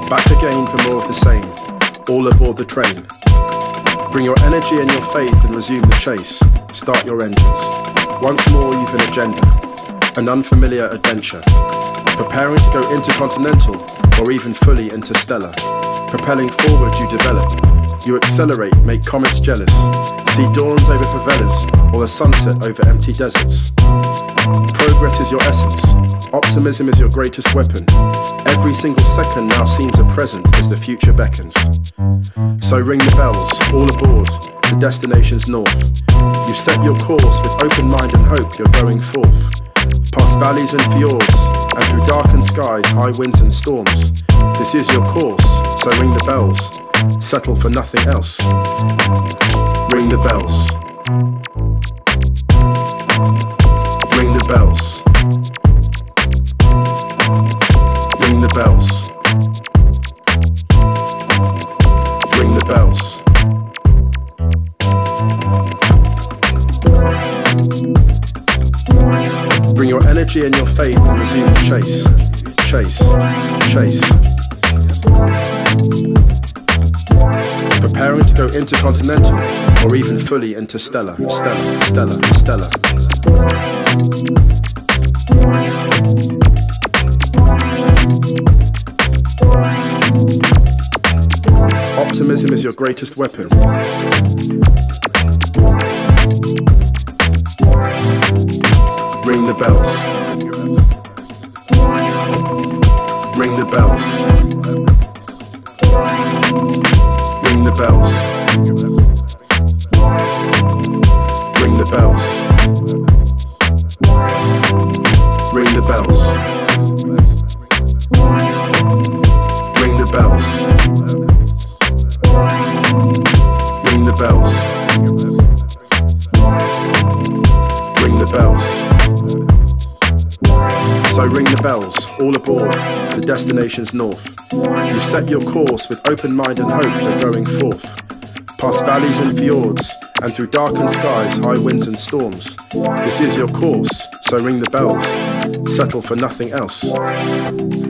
Back again for more of the same, all aboard the train. Bring your energy and your faith and resume the chase. Start your engines. Once more you've an agenda, an unfamiliar adventure. Preparing to go intercontinental or even fully interstellar. Propelling forward you develop, you accelerate, make comets jealous. See dawns over favelas or a sunset over empty deserts. Progress is your essence, optimism is your greatest weapon. Every single second now seems a present as the future beckons. So ring the bells, all aboard, the destination's north. You've set your course with open mind and hope you're going forth. Past valleys and fjords, and through darkened skies, high winds and storms. This is your course, so ring the bells, settle for nothing else. Ring the bells. Ring the bells. Ring the bells. Ring the bells. Bring your energy and your faith and resume the chase. Chase, chase. Preparing to go intercontinental or even fully interstellar. Stellar, stellar, stellar. Optimism is your greatest weapon. Ring the bells. Ring the bells. Ring the bells. Ring the bells. Ring the bells. Ring the bells. Ring the bells. Ring the bells. So ring the bells, all aboard, the destination's north. You've set your course with open mind and hope you're going forth. Past valleys and fjords, and through darkened skies, high winds and storms. This is your course, so ring the bells, settle for nothing else.